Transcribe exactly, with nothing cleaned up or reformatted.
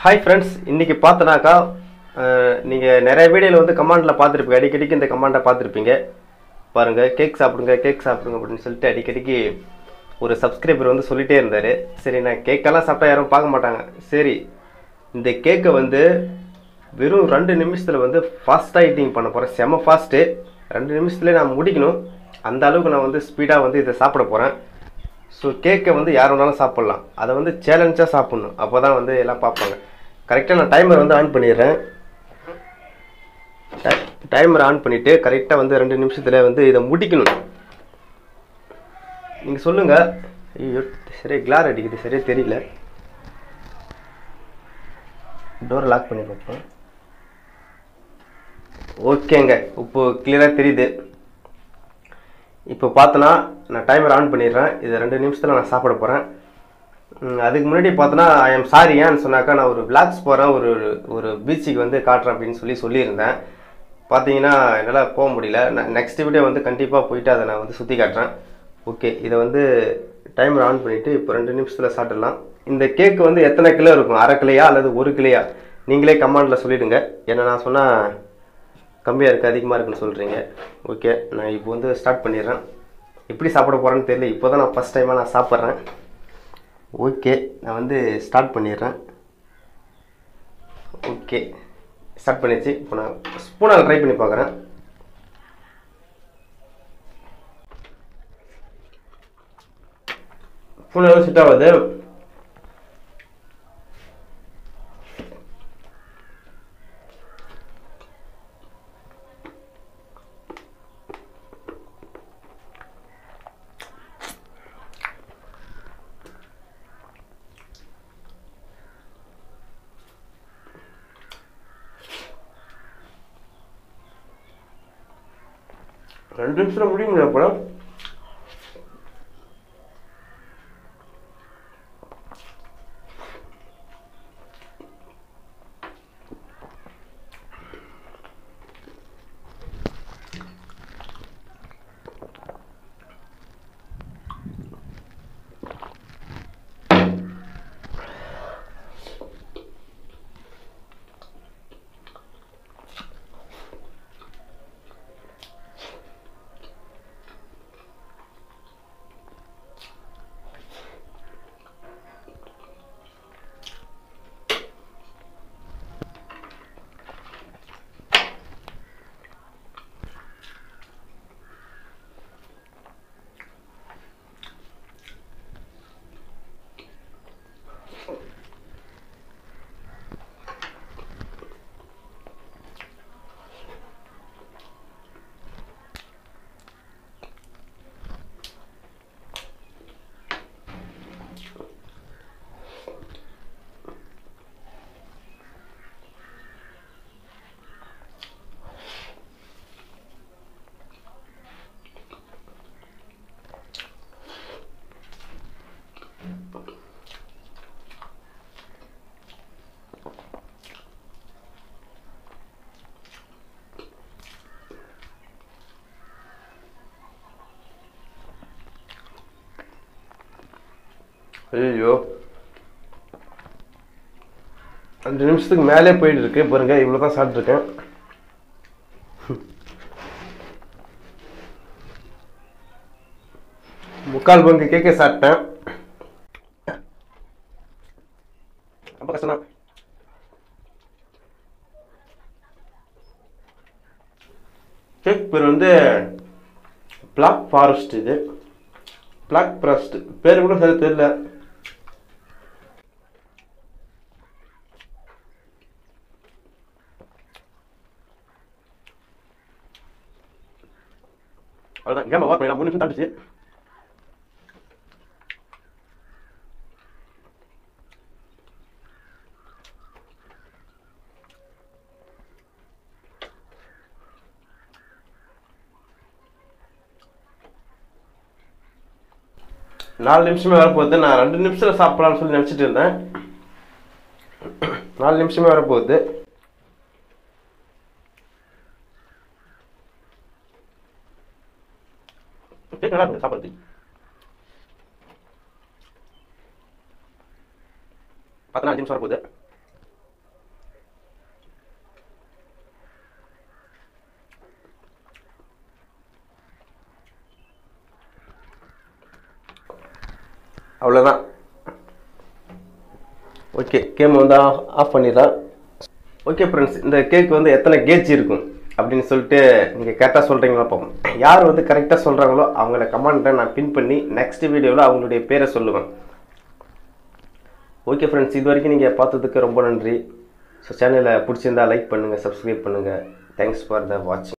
Hi friends, இன்றைக்கி பார்த்தனாக்கா நீங்கள் நிறைய வீடியோவில் வந்து கமெண்டில் பார்த்துருப்பீங்க. அடிக்கடிக்கு இந்த கமெண்டை பார்த்துருப்பீங்க. பாருங்கள், கேக் சாப்பிடுங்க கேக் சாப்பிடுங்க அப்படின்னு சொல்லிட்டு அடிக்கடிக்கு ஒரு சப்ஸ்கிரைபர் வந்து சொல்லிகிட்டே இருந்தார். சரி, நான் கேக்கெல்லாம் சாப்பிட்டா யாரும் பார்க்க மாட்டாங்க. சரி, இந்த கேக்கை வந்து வெறும் ரெண்டு நிமிஷத்தில் வந்து ஃபாஸ்ட்டாக ஈட்டிங் பண்ண போகிறேன். செம ஃபாஸ்ட்டு. ரெண்டு நிமிஷத்துலேயே நான் முடிக்கணும். அந்த அளவுக்கு நான் வந்து ஸ்பீடாக வந்து இதை சாப்பிட போகிறேன். ஸோ கேக்கை வந்து யார் வேணாலும் சாப்பிட்லாம். அதை வந்து சேலஞ்சாக சாப்பிட்ணும். அப்போ தான் வந்து எல்லாம் பார்ப்பாங்க. கரெக்டாக நான் டைமர் வந்து ஆன் பண்ணிடுறேன். டைமர் ஆன் பண்ணிவிட்டு கரெக்டாக வந்து ரெண்டு நிமிஷத்தில் வந்து இதை முடிக்கணும். நீங்கள் சொல்லுங்கள். ஐயோ, சரியா கிளார் அடிக்குது, சரியா தெரியல. டோரை லாக் பண்ணி பார்ப்போம். ஓகேங்க, இப்போ கிளியராக தெரியுது. இப்போ பார்த்தோன்னா நான் டைமர் ஆன் பண்ணிடுறேன். இது ரெண்டு நிமிஷத்தில் நான் சாப்பிட போகிறேன். அதுக்கு முன்னாடி பார்த்தோன்னா ஐ எம் சாரி. ஏன்னு சொன்னாக்கா, நான் ஒரு விளாக்ஸ் போகிறேன், ஒரு ஒரு பீச்சுக்கு வந்து காட்டுறேன் அப்படின்னு சொல்லி சொல்லியிருந்தேன். பார்த்தீங்கன்னா என்னால் போக முடியல. நான் நெக்ஸ்ட் வீடியோ வந்து கண்டிப்பாக போயிட்டு அதை நான் வந்து சுற்றி காட்டுறேன். ஓகே, இதை வந்து டைமர் ஆன் பண்ணிவிட்டு இப்போ ரெண்டு நிமிஷத்தில் சாப்பிடலாம். இந்த கேக்கு வந்து எத்தனை கிலோ இருக்கும்? அரை கிலோயா அல்லது ஒரு கிலோயா? நீங்களே கமெண்டில் சொல்லிவிடுங்க. ஏன்னா நான் சொன்னால் கம்மியாக இருக்குது, அதிகமாக இருக்குன்னு சொல்கிறீங்க. ஓகே, நான் இப்போ வந்து ஸ்டார்ட் பண்ணிடுறேன். எப்படி சாப்பிட போகிறேன்னு தெரியல. இப்போ தான் நான் ஃபஸ்ட் டைமாக நான் சாப்பிட்றேன். ஓகே, நான் வந்து ஸ்டார்ட் பண்ணிடுறேன். ஓகே, ஸ்டார்ட் பண்ணிடுச்சு. இப்போ நான் ஸ்பூனால் ட்ரை பண்ணி பார்க்குறேன். ஸ்பூன் எவ்வளோ செட் ஆகுது? ரெண்டு நிமிஷம் முடியுங்களா படம்? ஐயோ, அஞ்சு நிமிஷத்துக்கு மேலே போயிட்டு இருக்கு பாருங்க. இவ்வளோ தான் சாப்பிட்ருக்கேன். முக்கால் பங்கு கேக்கே சாப்பிட்டேன். ரொம்ப கஷ்டம். கேக் பேர் வந்து பிளாக் ஃபாரஸ்ட். இது பிளாக் ஃபாரஸ்ட் பேர் கூட சரி தெரியல. அவ்வளோதான், கேம வாக் பண்ணலாம். மூணு நிமிஷம் தாண்டிச்சு. நாலு நிமிஷமே வரப்போகுது. நான் ரெண்டு நிமிஷத்தில் சாப்பிடலான்னு சொல்லி நினச்சிட்டு இருந்தேன். நாலு நிமிஷமே வரப்போகுது. நல்லா இருக்கு சாப்பிட்றதுக்கு. பதினாலு நிமிஷம் வரப்போகுது. அவ்வளோதான். ஓகே, கேம் வந்து ஆஃப் பண்ணிடலாம். ஓகே ஃப்ரெண்ட்ஸ், இந்த கேக் வந்து எத்தனை கேஜ் இருக்கும் அப்படின்னு சொல்லிட்டு நீங்கள் கரெக்டாக சொல்கிறீங்களா பார்ப்போம். யார் வந்து கரெக்டாக சொல்கிறாங்களோ அவங்கள கமெண்ட்டை நான் பின் பண்ணி நெக்ஸ்ட் வீடியோவில் அவங்களுடைய பேரை சொல்லுவேன். ஓகே ஃப்ரெண்ட்ஸ், இது வரைக்கும் நீங்கள் பார்த்ததுக்கு ரொம்ப நன்றி. ஸோ சேனலை பிடிச்சிருந்தா லைக் பண்ணுங்கள், சப்ஸ்கிரைப் பண்ணுங்கள். தேங்க்ஸ் ஃபார் த வாட்சிங்.